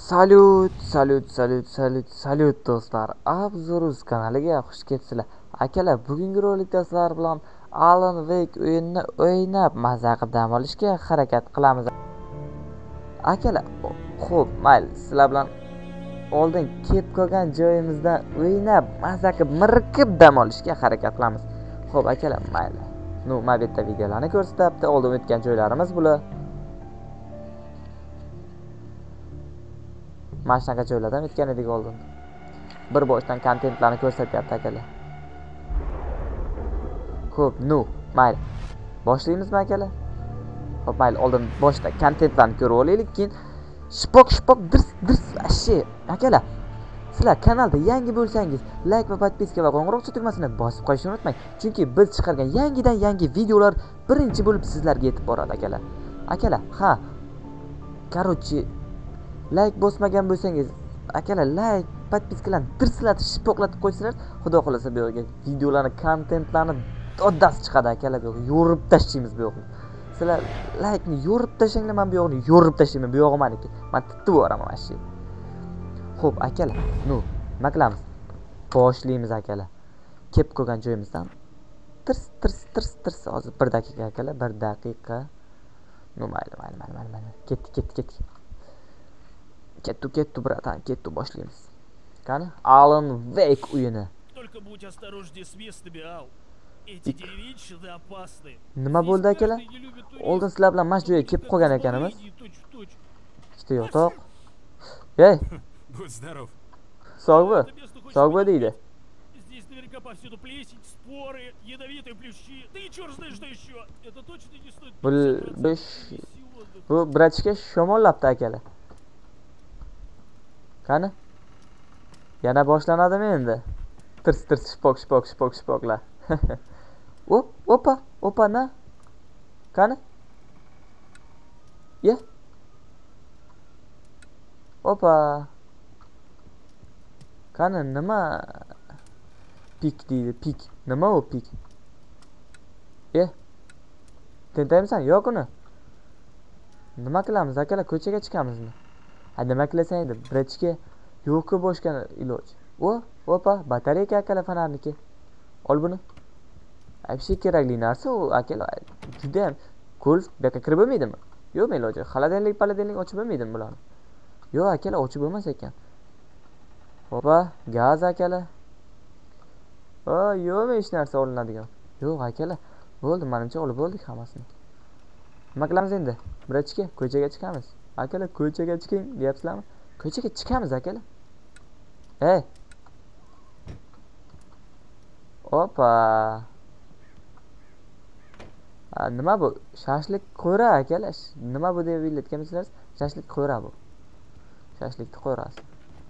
Salyut do'stlar. Abzuruz kanaliga xush kelibsizlar. Akalar, bugungi rolikda sizlar bilan Alan Wake o'yinini o'ynab maza qilib dam olishga harakat qilamiz. Akalar, xo'p, mayli, sizlar bilan oldin kelib qolgan joyimizdan o'ynab maza qilib mirqib dam olishga harakat qilamiz. Xo'p, akalar, mayli. Bu yerda videolarni ko'rsatyapti. Oldin o'tgan joylarimiz bular. Mana shunaqa joylardan o'tgan edik oldin. Bir boshdan kontentlarni ko'rsatyapti akalar. Xo'p, mayli. Boshlaymizmi akalar? Xo'p, mayli, oldin boshda kontentlarni ko'rib olaylik, keyin shipok dirs ashi. Akalar, sizlar kanalda yangi bo'lsangiz, like va podpiska va qo'ng'iroqcha tugmasini bosib qo'yishni unutmang, chunki biz chiqargan yangi videolar birinchi bo'lib sizlarga yetib boradi akalar. Akalar, like bosmagan bo'lsangiz, akalar, like, podpiskalarni dirslatib, shipoklatib qo'ysinlar. Xudo xolasa bu yerga videolarni, kontentlarni doddasi chiqadi akalar, bu yerga yo'rib tashlaymiz bu yoqni. Sizlar like ni yo'rib tashlanglar, men bu yoqni yo'rib tashlayman. Bu yog'i meniki. Men titib boraman mana shu. Xo'p, akalar, nima qilamiz? Boshlaymiz akalar. Kelib qolgan joyimizdan tirs hozir 1 daqiqa akalar, 1 daqiqa. Mayli. Kettu, bratan, kettu, boshlaymiz. Qani? Alan Wake o'yini. Только будь осторожнее с местами, Ал. Эти деревенщины опасны. Nima bo'ldi akalar? Oldin sizlar bilan mana shu joyga kelib qolgan ekanimiz. Ikkita yotoq. Ey, Будь здоров. sog' bo'l deydi. Здесь наверняка повсюду плесень, споры, ядовитые плющи. Да и черт знает, что еще. Это точно не стоит. Bu bratishga shamollabdi akalar. Qani? Yana boshlanadimi endi? Tirs shipoklar. Opa, na. Qani? Ye. Opa. Qani, nima? Pik deydi, pik. Nima u pik? Tentaymisan yo'q uni? Nima qilamiz akalar, ko'chaga chiqamizmi? Nima qilasan edi? Brachga yo'q boshqa iloj. Opa, batareyka akalar fanarniki. Ol buni. Bir şey kerakli narsa u akalar. Juda ham golf bu yoqqa kirib bo'lmaydimi? Yo'qmi iloji? Xaladenlik ochib bo'lmaydimi bularni? Yo'q akalar, ochib bo'lmas ekan. Opa, gaz akalar. Yo'qmi hech narsa olinadigan? Yo'q akalar. Bo'ldi, menimcha olib bo'ldik hammasini. Nima qilamiz endi? Brachga ko'chaga chiqamiz. Akalar, ko'chaga chiqing deyapsizlarmi? Ko'chaga chiqamiz akalar. Opa. Nima bu? Shashlik qo'ra akalar. Nima bu deb o'ylayotgansizlar? Shashlik qo'ra bu. Shashlikni qo'rasi.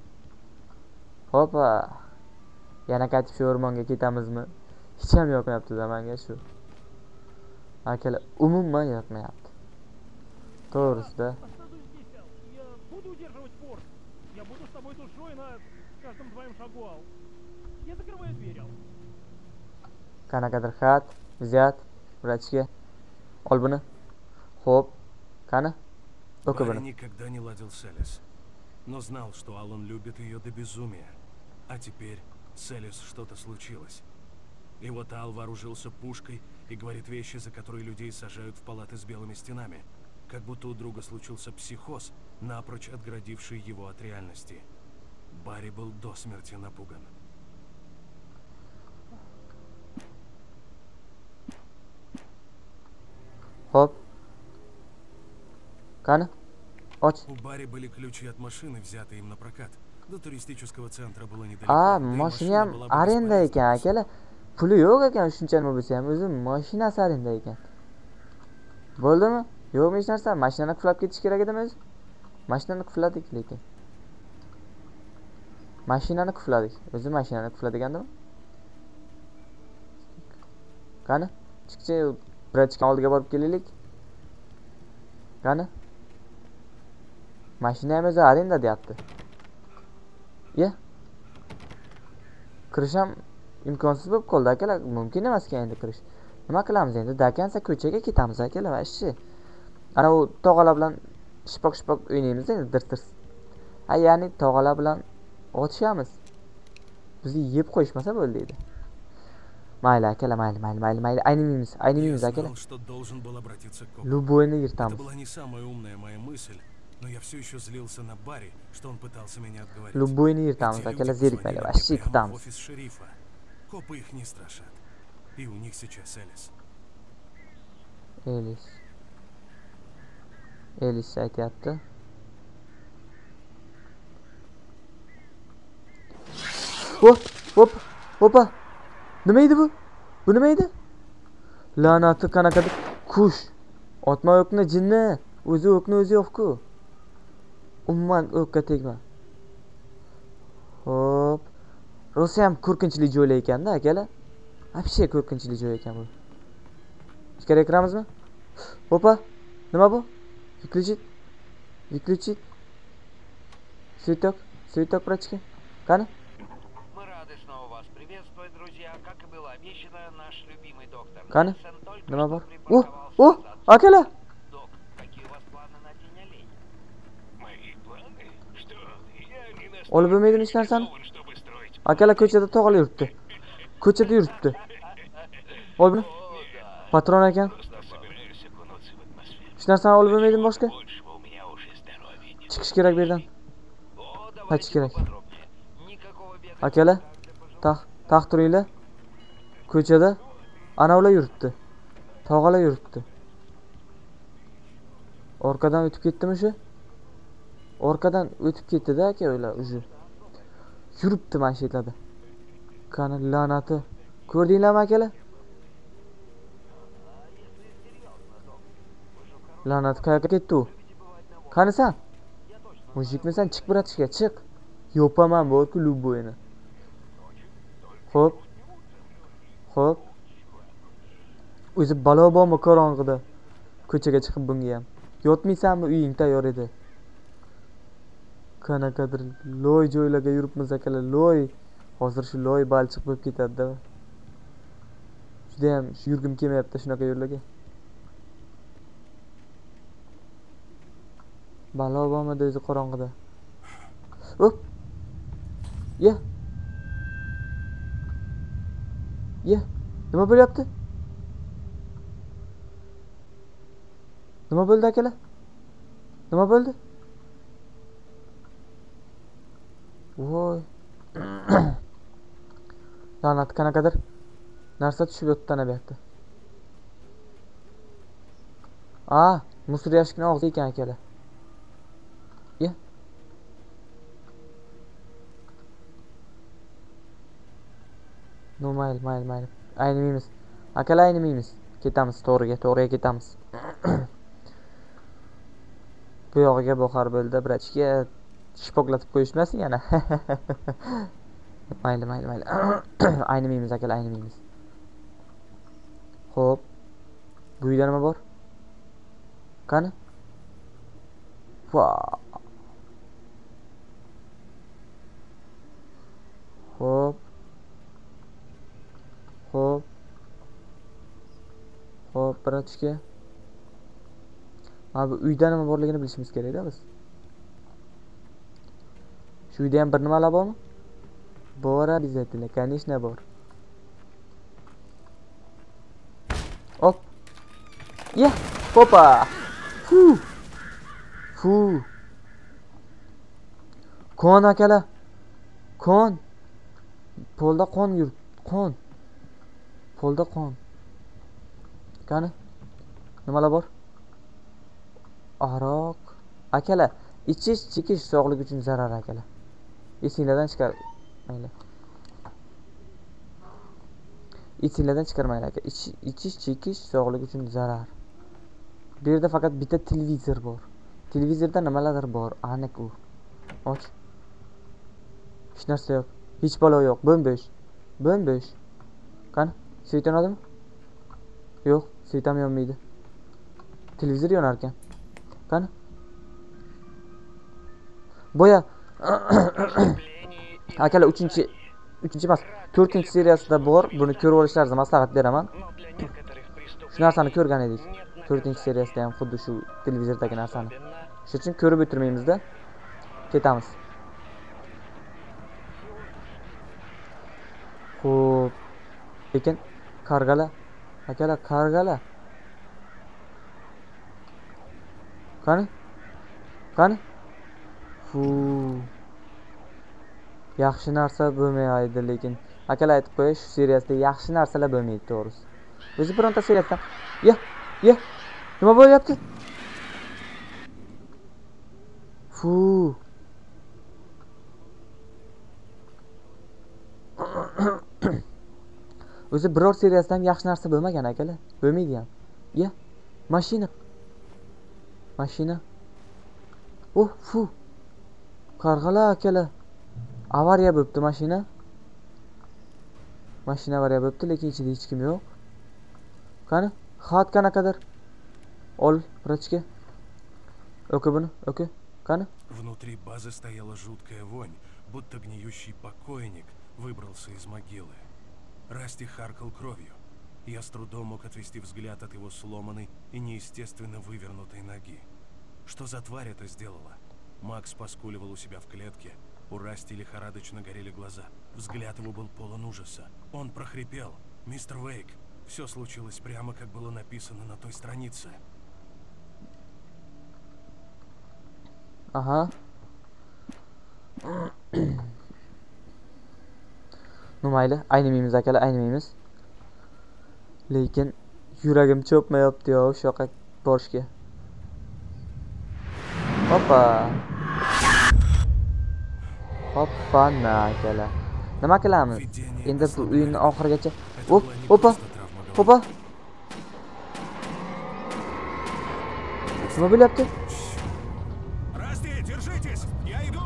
Opa. Yana qaytib shu o'rmonga ketamizmi? Hech ham yoqmayapti-da menga shu. Akalar, umuman yoqmayapti. To'g'risida. Я буду удерживать форт. Я буду с тобой душой на каждом твоем шагу, Ал. Я закрываю дверь, Ал. Qanaqadir xat, vizat, vrachga. Ol buni. Xo'p. Qani? O'qi Барри buni. никогда не ладил с Элис, но знал, что Алан любит ее до безумия. А теперь с Элис что-то случилось. И вот Ал вооружился пушкой и говорит вещи, за которые людей сажают в палаты с белыми стенами. Как будто у друга случился психоз, напрочь отгородивший его от реальности. Барри был до смерти напуган. Xo'p. Qani? Och. У Барри были ключи от машины, взятые им на прокат. До туристического центра было недалеко. Да и Mashina ham была бы arenda бесполезна. ekan akalar. Puli yo'q ekan shuncha nima bo'lsa ham, o'zi mashinasi arenda ekan. Bo'ldimi? Yo'qmi hech narsa? Mashinani qulab ketish kerak edimi o'zi? Mashinani quladik lekin. Mashinani quladik. O'zi mashinani quladigandimi? Qani? Chiqchi, brachka oldiga borib kelaylik. Qani? Mashina ham o'zi arenda deyapti. Kirish ham imkonsiz bo'lib qoldi akalar. Mumkin emas ekan endi kirish. Nima qilamiz endi? Dakansa ko'chaga ketamiz akalar, vashi. Ana u tog'alar bilan shipok o'ynaymiz endi, dirs. Ha, ya'ni tog'alar bilan otishamiz. Bizni yeb qo'yishmasa bo'ldi edi. Mayli akalar, mayli. Aynimaymiz Я akalar. знал, что должен был обратиться к Коку. Любойni Это yirtamiz. была не самая умная моя мысль, но я все еще злился на Барри, что он пытался меня отговорить. Любойni Эти yirtamiz люди akalar, позвонили zerikmaylar. мне Vashchi прямо в tutamiz. офис шерифа. Копы их не страшат. И у них сейчас Элис. Elis aytyapti. Hoppa. Nima edi bu? Bu nima edi? La'nati qanaqadir kush. Otma o'qni jinni. O'zi o'qni o'zi yo'q-ku. Umuman o'qqa tegma. Hop. Rosa ham qo'rqinchli joy ekanda, akalar. Вообще qo'rqinchli joy ekan bu. Ichkariga kiramizmi? Hoppa. Nima bu? Выключить. Цветок, братчики. Qani? Мы рады снова вас приветствовать, друзья. Как и было обещано, наш любимый доктор Qani? Нельсон только Nima что bor? припарковался Oh, назад. akalar. Док, какие у вас планы на день оленя? Мои планы? Что? Я не настолько Olib bo'lmaydimi hech narsani? рискованный, чтобы строить. Akalar ko'chada tog'lar yuribdi. Ol buni. О, да. Patron ekan. Просто собираюсь окунуться в атмосферу. Hech narsani olib bo'lmaydimi boshqa? Большего у меня уже здоровья нет. Chiqish kerak bu yerdan. О, Hech давайте kerak. поподробнее. Никакого бега. Akalar, taxt turinglar. Ko'chada anavlar yuribdi. Tog'alar yuribdi. Orqadan o'tib ketdimi shu? Orqadan o'tib ketdi-da aka ular уже. Yuribdi mashinada. Qani la'nati. Ko'rdinglarmi akalar? La'nat qayoqqa ketdi u? Qani sen? Mujikmisan? Chiq bratishga, chiq. Yopaman borku любойni. Xo'p. O'zi balo bormi qorong'ida? Ko'chaga chiqib bunga ham. Yotmaysanmi? Uying tayyor edi. Qanaqadir loy joylarga yuribmiz akalar, loy. Hozir shu loy balchiq bo'lib ketadi-da. Juda ham yurgim kelmayapti shunaqa yo'llarga. Balo bormi o'zi qorong'ida? Hop. Ye. Nima bo'lyapti? Nima bo'ldi akalar? Nima bo'ldi? Voy. La'nat qanaqadir narsa tushib o'tdi bu yoqda. Musor yashikni og'zi ekan akalar. Ye. No, mayli. Aynimaymiz. Akalar aynimaymiz. Ketamiz to'g'riga ketamiz. Bu yog'iga boqar bo'ldi, bratishga shipoklatib qo'yishmasin yana. Mayli. Aynimaymiz akalar, aynimaymiz. Xo'p. Bu uyda nima bor? Qani? Xo'p. Bratishga. Bu uyda nima borligini bilishimiz kerak-da biz. Shu uyda ham bir nimalar bormi? Bor, обязательно, конечно bor. Hop. Hoppa. Fu. Qon akalar. Qon. Polda qon yur. Polda qon. Qani? Nimalar bor? Aroq. Akalar, ichish, chekish sog'lik uchun zarar akalar. Esinglardan chiqar. Mayli. Esinglardan chiqarmanglar aka. Ichish, chekish sog'lik uchun zarar. Bu yerda faqat bitta televizor bor. Televizorda nimalardir bor, aniq u. Och. Hech narsa yo'q. Hech balo yo'q. Bo'm-bo'sh. Qani? Svet yonadimi? Yo'q, svet ham yonmaydi. Televizor yonar ekan. Qani? Boya akalar 3-chi emas, 4-seriyasida bor. Buni ko'rib olishlaringizni maslahat beraman. Shu narsani ko'rgan edik. 4-seriyasida ham xuddi shu televizordagi narsani. Shuning uchun ko'rib o'tirmaymiz-da. Ketamiz. Lekin kargalar. Akalar kargalar. Qani? Qani? Fu. Yaxshi narsa bo'lmaydi lekin. Akalar aytib qo'y, shu seriyasida yaxshi narsalar bo'lmaydi to'g'risi. O'zi bironta seriyasidan. Ya. Nima bo'lyapti? Fu. O'zi biror seriyasidan yaxshi narsa bo'lmagan akalar. Bo'lmaydi ham. Ya. Mashina. Oh, fu. Qarg'alar akalar. Avariya bo'libdi mashina. Mashina avariya bo'libdi, lekin ichida hech kim yo'q. Qani? Xat qanaqadir? Ol, vrachga. O'qi buni, o'qi. Qani? Внутри базы стояла жуткая вонь, будто гниющий покойник выбрался из могилы. Расти харкал кровью. Я с трудом мог отвести взгляд от его сломанной и неестественно вывернутой ноги. Что за тварь это сделала? Макс поскуливал у себя в клетке. У Расти лихорадочно горели глаза. Взгляд его был полон ужаса. Он прохрипел: «Мистер Вейк, все случилось прямо, как было написано на той странице». Aha. Numayli, aynimaymiz akalar, aynimaymiz. Lekin yuragim cho'pmayapti yo o'sha yoqqa borishga. Hoppa na akalar. Nima qilamiz? Endi bu o'yinning oxirigacha. Hoppa. Nima bo'lyapti? Расти, держитесь! Я иду!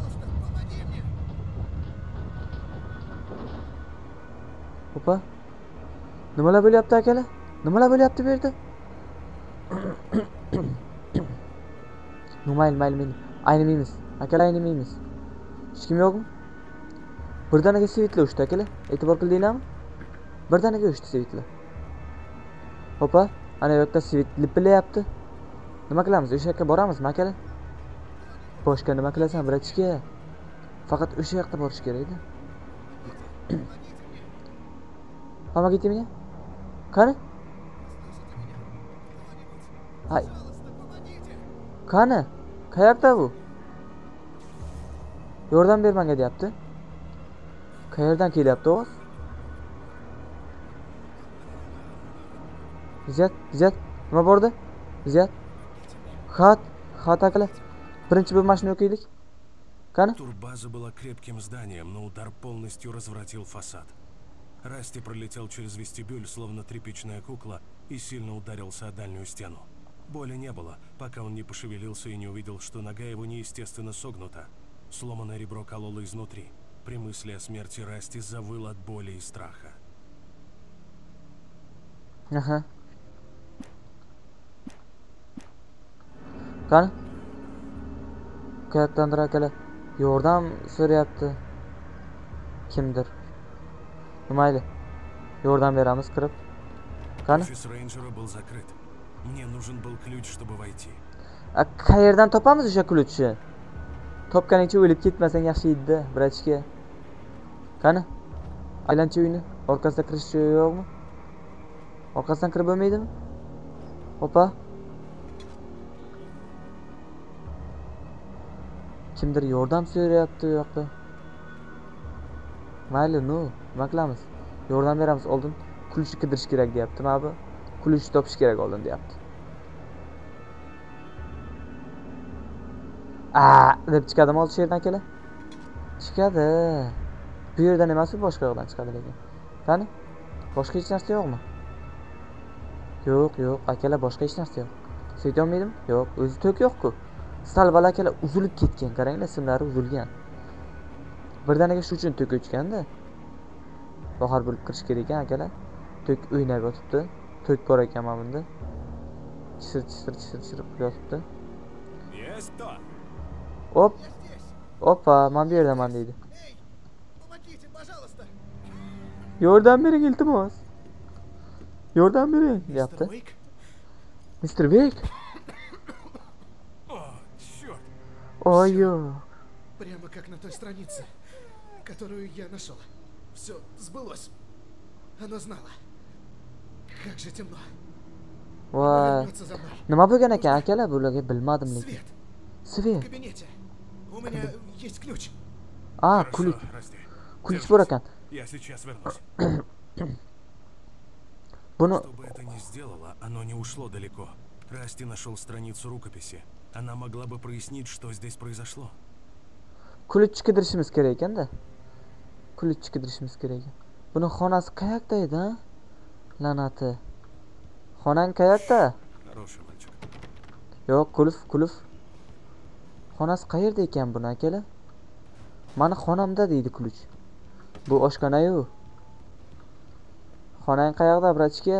Hoppa. Nimalar bo'lyapti akalar? Nimalar bo'lyapti bu yerda? Mayli. Aynimaymiz. Akalar aynimaymiz. Hech kim yo'qmi? Birdaniga svetlar o'chdi akalar. E'tibor qildinglarmi? Birdaniga o'chdi svetlar. Hoppa, ana yoqda svet lipilayapti. Nima qilamiz? O'sha yoqqa boramizmi akalar? Boshqa nima qilasan, bratishka? Faqat o'sha yoqqa borish kerak edi. Помогите мне. Qani? Hay. Qani? Qayerda bu? Yordam bermanga deyapti. Qayerdan kelyapti ovoz? Ziyad, nima bordi? Ziyad. Xat akalar. Birinchi bir mashina o'qiylik. Qani? Турбаза была крепким зданием, но удар полностью развратил фасад. Расти пролетел через вестибюль, словно тряпичная кукла, и сильно ударился о дальнюю стену. Боли не было, пока он не пошевелился и не увидел, что нога его неестественно согнута. Сломанное ребро кололо изнутри. При мысли о смерти Расти завыл от боли и страха. Aha. Qani? Qayerdandir akalar yordam so'rayapti. Kimdir? Mayli. Yordam beramiz kirib. Qani? Офис рейнджера был закрыт. Мне нужен был ключ, чтобы войти. Qayerdan topamiz o'sha ключni? Topganingcha o'lib ketmasang yaxshi edi, bratishka. Qani? Aylanchi uyni. Orqasida kirish joyi yo'qmi? Orqasidan kirib bo'lmaydimi? Hoppa. Kimdir yordam so'rayapti u yoqda. Mayli, nima qilamiz? Yordam beramiz oldin. Kulishni qidirish kerak deyapti. Mana bu kulishni topish kerak oldin deyapti. Deb chiqadimi olti yerdan akalar? Chiqadi. Bu yerdan emas, boshqa yoqdan chiqadi lekin. Qani? Boshqa hech narsa yo'qmi? Yo'q, akalar, boshqa hech narsa yo'q. Svet olmaydimi? Yo'q, o'zi to'k yo'q-ku. Salbal akalar uzilib ketgan, qaranglar, simlari uzilgan. Birdaniga shu uchun to'k o'chganda. Bahor bo'lib kirish kerak ekan akalar. To'k o'ynab yotibdi. To'k bor ekan mana bunda. Chisir yotibdi. Есть кто? Oppa, men bu yerdaman deydi. Yordam bering iltimos. Yordam bering, deyapti. Mr. Вейк? О, черт! Ой-ё. Прямо как на той странице, которую я нашел. Все сбылось. Оно знало. Как же темно. Voy. Вернется за мной. Nima bo'lgan ekan akalar bularga bilmadim lekin. Свет. В Svet. кабинете. У меня есть ключ. А, Хорошо, ключ. Расти. Ключ Держись. bor ekan. Я сейчас вернусь. Buni Что бы это ни сделало, оно не ушло далеко. Расти нашел страницу рукописи. Она могла бы прояснить, что здесь произошло. ключ qidirishimiz kerak ekanda. Ключ qidirishimiz kerak ekan. Buni xonasi qayerda edi, ha? La'nati. Xonang qayerda? Хороший мальчик. Yo'q, qulf. Xonasi qayerda ekan buni akalar? Mani xonamda deydi ключ. Bu oshxona-yu. Xonang qayerda, brachka?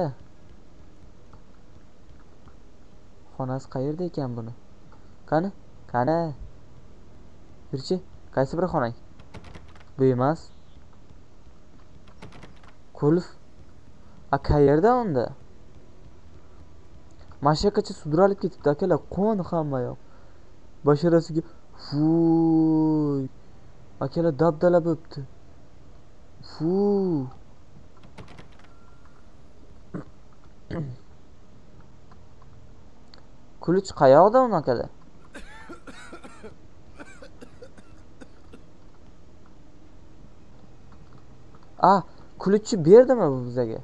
Xonasi qayerda ekan buni? Qani? Yurchi, qaysi bir xonang? Bu emas. Qulf. A qayerda unda? Mashaqacha sudralib ketibdi akalar, qon hamma yoq. Basharasiga fuuy. Akalar dabdala bo'pti. Fuuy. Ключ qayoqda uni akalar? Ключni berdimi bu bizga?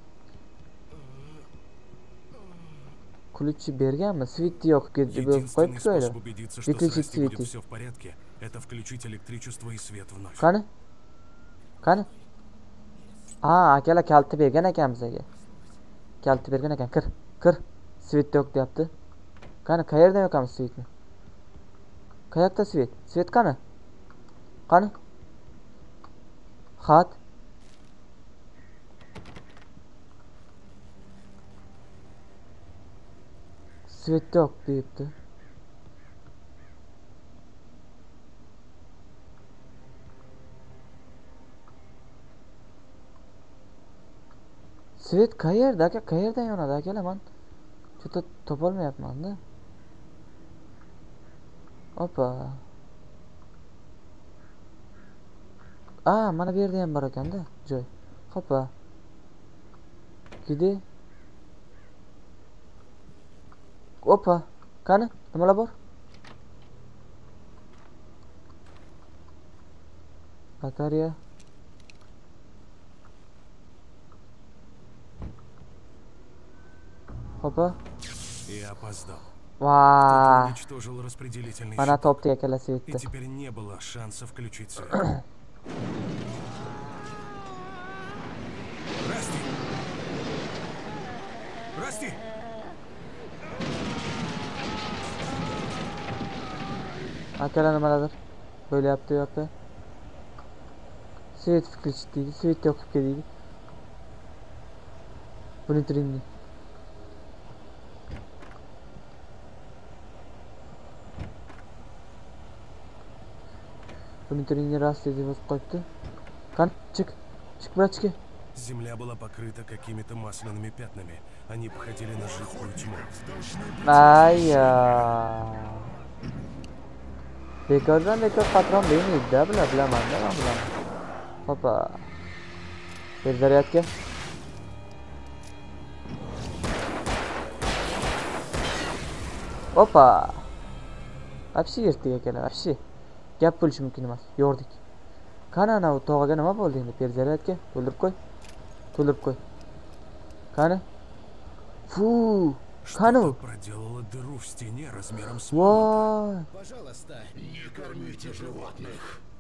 Ключni berganmi? Svetni yoqib ketdi, bo'lib Единственный qo'yibdi ko'ydi. способ убедиться, что с Выключить Расти будет свети. все в порядке, это включить электричество и свет в ночь. Qani? Akalar kalti bergan ekan bizga. Kalti bergan ekan. Kir. Svet yo'q deyapti. Qani, qayerdan yoqamiz svetni? Qayoqda svet? Svet qani? Xat. Svet yo'q deyapti. Svet qayerda aka? Qayerdan yonadi akalar? Men juda topolmayapman-da. Opa. Mana bu yerda ham bor ekan-da joy. Xo'pa. Gidi. Opa. Qani? Nimalar bor? Batareya. Xo'pa. И опоздал. Vay. Уничтожил распределительный Mana щиток. topdik akalar И svetni. теперь не было шанса включить свет. Расти! Akalar nimalardir? Bo'lyapti. Svet включить deydi, svet yoqib ket deydi. Buni turingni. Buni turingni Rasti deb yozib qo'yibdi. Qani, chiq, brachka. Земля была покрыта какими-то масляными пятнами. Они походили на жидкую тьму. Bekordan patron demaydi-da, bilaman-da, men bilaman. Hopa. Ber zaryadka. Hopa. Вообще yirtdik akalar, вообще. Gap bo'lishi mumkin emas. Yo'rdik. Qani ana u tog'iga nima bo'ldi endi? Ber zaryadka. To'ldirib qo'y. Qani? Фу. Что-то проделало дыру в стене размером с Voy. Пожалуйста, не кормите животных.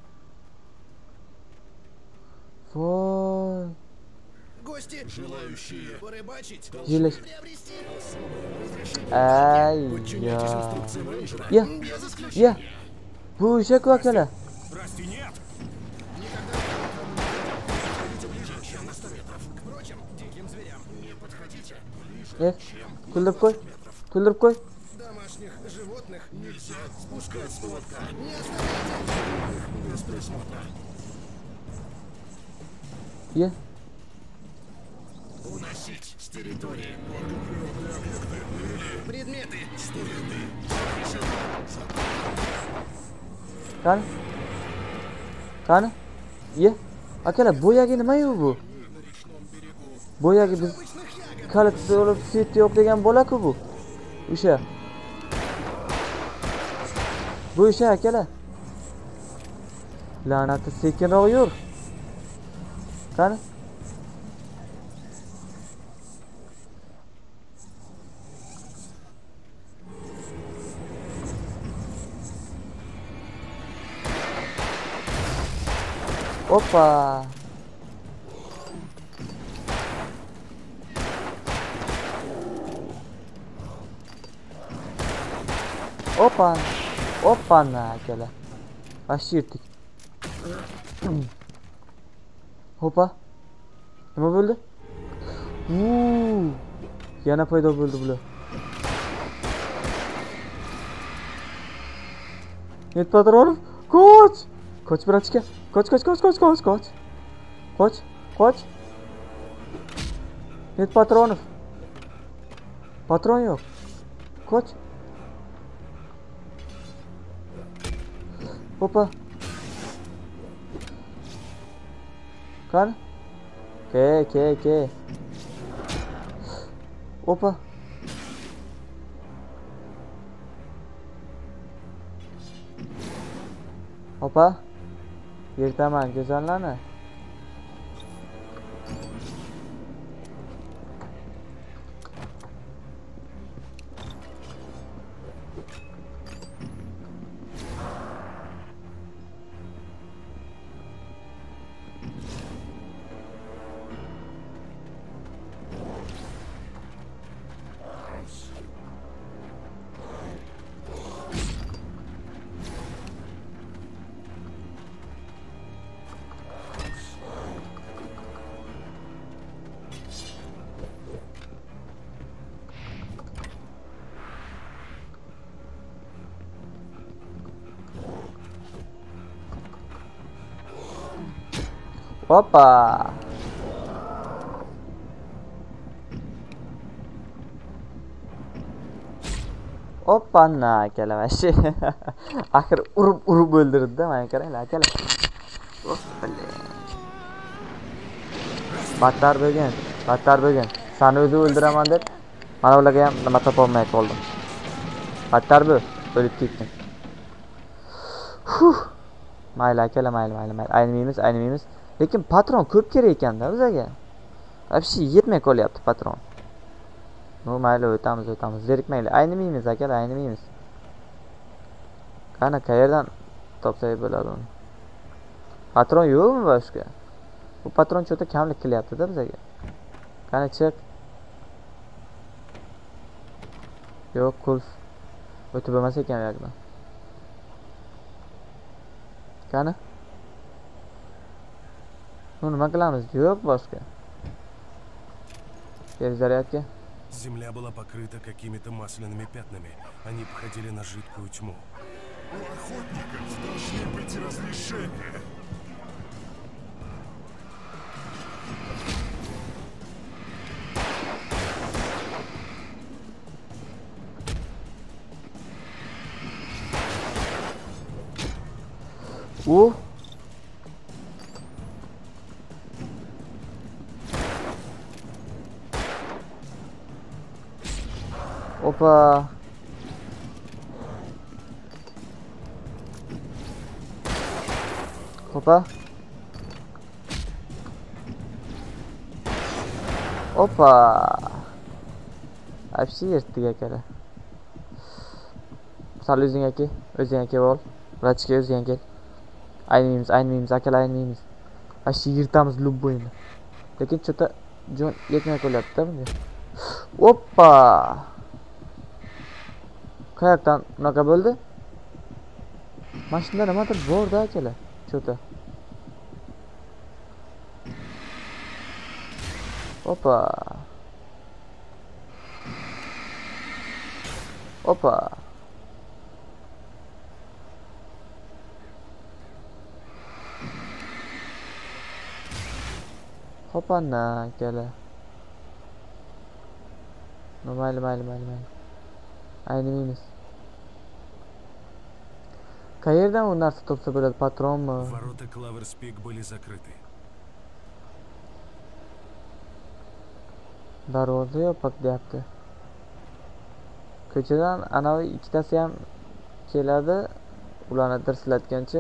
Voy. Гости, желающие порыбачить, Jelash. приобрести подчиняйтесь инструкциям рейнджера. Без исключения. Ya. Bu eshak akalar. Расти, нет! Впрочем, диким зверям не подходите. To'ldirib qo'y. Домашних животных нельзя спускать с поводка. Не оставляйте их без присмотра. Ye. Уносить с территории. Предметы. Qani? Ye. Akalar, bo'yagi nima-yu bu? Boyagi biz kalitda olib set yo'q degan bola-ku bu. O'sha. Bu o'sha akalar. La'nati sekinroq yur. Qani? Hoppa. Hoppa. Hoppa akalar. Aşağı yırttık. Hoppa. Nima bo'ldi? Yana paydo bo'ldi bular. Net Patronov, koç! Koç bratchka. Koç. Koç. Net Patronov. Patron yok. Koç. Hoppa. Kan? Ke. Hoppa. Hoppa. Yırtaman güzellerine. Hoppa. Hoppa na kelamashi. Axir urib o'ldirdi-da, mana qaranglar akalar. Battar bo'lgan. Seni o'zi o'ldiraman deb mana ularga ham nima topolmay qoldim. Battar bu, o'lib ketdim. Mayli akalar, mayli. Aynimaymiz. Lekin patron ko'p kerak ekan-da bizga. Вообще yetmay qolyapti patron. No, mayli o'tamiz. Zerikmaylik. Aynimaymiz akalar, aynimaymiz. Qani qayerdan topsak bo'ladi uni? Patron yo'qmi boshqa? Bu patron cho'ta kamlik qilyapti-da bizga. Qani chiq. Yo'q, qulf. O'tib bo'lmas ekan bu yoqdan. Qani? Ну, nima qilamiz? Yo'q boshqa. Перезарядка. Земля была покрыта какими-то масляными пятнами. Они походили на жидкую тьму. У охотников должны быть разрешения. Опа. Опа. Вообще yirtdik akalar. Sal o'zing aka ol. Vrachga o'zing kel. Aynimaymiz akalar, aynimaymiz. Вообще yirtamiz любойni. Lekin cho'ta jon yetmay qolyapti-da bunga. Oppa. Qayoqdan unaqa bo'ldi? Mashinada nimadir bor-da akalar, cho'ta. Oppa. Hopana akalar. No, mayli. Aynimaymiz. Qayerdan u narsa topsa bo'ladi, patronmi? Ворота Клаверспик были закрыты. Darvoza yopiq deyapti. Ko'chadan anavi ikkitasi ham keladi. Ularni dirslatgancha.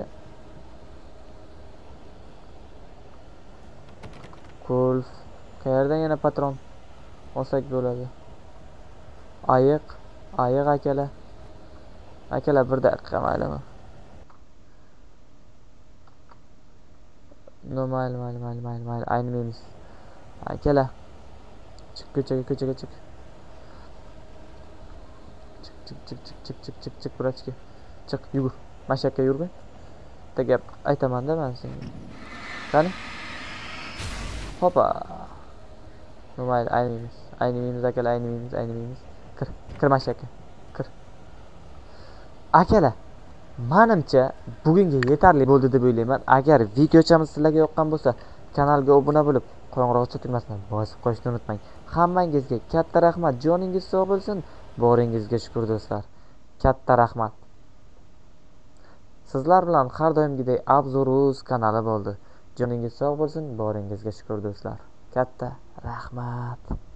Qulf. Qayerdan yana patron olsak bo'ladi? Ayiq akalar. Akalar bir daqiqa maylimi? No, mayli. Aynimaymiz. Akalar. Chiq ko'chaga chiq. Chiq burachga. Chiq, yugur. Mashakka yurgin. Bitta gap aytaman-da men senga. Qani? Hopa. No, mayli, aynimaymiz akalar, aynimaymiz. Kir mashakka. Kir. Akalar, menimcha bugunga yetarli bo'ldi deb o'ylayman. Agar videochamiz sizlarga yoqqan bo'lsa, kanalga obuna bo'lib, qo'ng'iroqcha tugmasini bosib qo'yishni unutmang. Hammangizga katta rahmat. Joningiz sog' bo'lsin. Boringizga shukr do'stlar. Katta rahmat. Sizlar bilan har doimgidek Abzuruz kanali bo'ldi. Joningiz sog' bo'lsin. Boringizga shukr do'stlar. Katta rahmat.